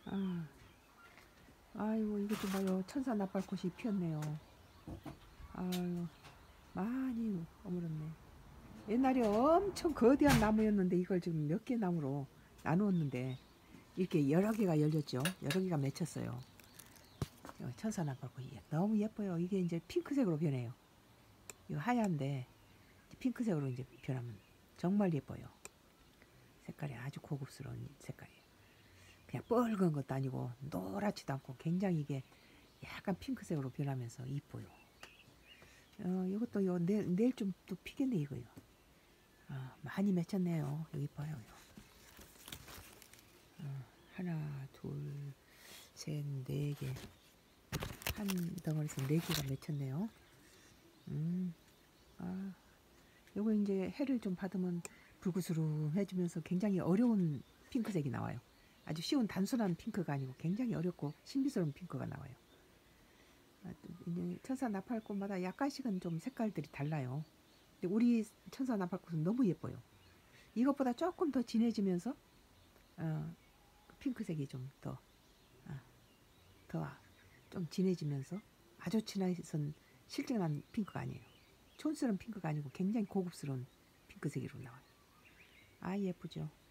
아, 아이고, 이것 좀 봐요. 천사 나팔꽃이 피었네요. 아유, 많이 어물었네. 옛날에 엄청 거대한 나무였는데 이걸 지금 몇 개 나무로 나누었는데 이렇게 여러 개가 열렸죠. 여러 개가 맺혔어요. 천사 나팔꽃이 너무 예뻐요. 이게 이제 핑크색으로 변해요. 이거 하얀데 핑크색으로 이제 변하면 정말 예뻐요. 색깔이 아주 고급스러운 색깔이에요. 그냥 뻘건 것도 아니고 노랗지도 않고 굉장히 이게 약간 핑크색으로 변하면서 이뻐요. 이것도 내일 좀 또 피겠네 이거요. 많이 맺혔네요. 여기 봐요. 하나, 둘, 셋, 네 개. 한 덩어리에서 네 개가 맺혔네요. 요거 이제 해를 좀 받으면 불구스름해지면서 굉장히 어려운 핑크색이 나와요. 아주 쉬운 단순한 핑크가 아니고 굉장히 어렵고 신비스러운 핑크가 나와요. 이제 천사 나팔꽃마다 약간씩은 좀 색깔들이 달라요. 근데 우리 천사 나팔꽃은 너무 예뻐요. 이것보다 조금 더 진해지면서 핑크색이 좀 더 좀 진해지면서 아주 진해선 실증난 핑크가 아니에요. 촌스러운 핑크가 아니고 굉장히 고급스러운 핑크색으로 나와요. 아 예쁘죠.